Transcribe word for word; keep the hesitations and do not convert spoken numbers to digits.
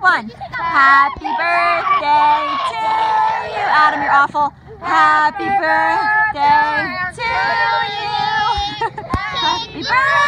one. Happy birthday to you. Adam, you're awful. Happy birthday to you. Happy birthday.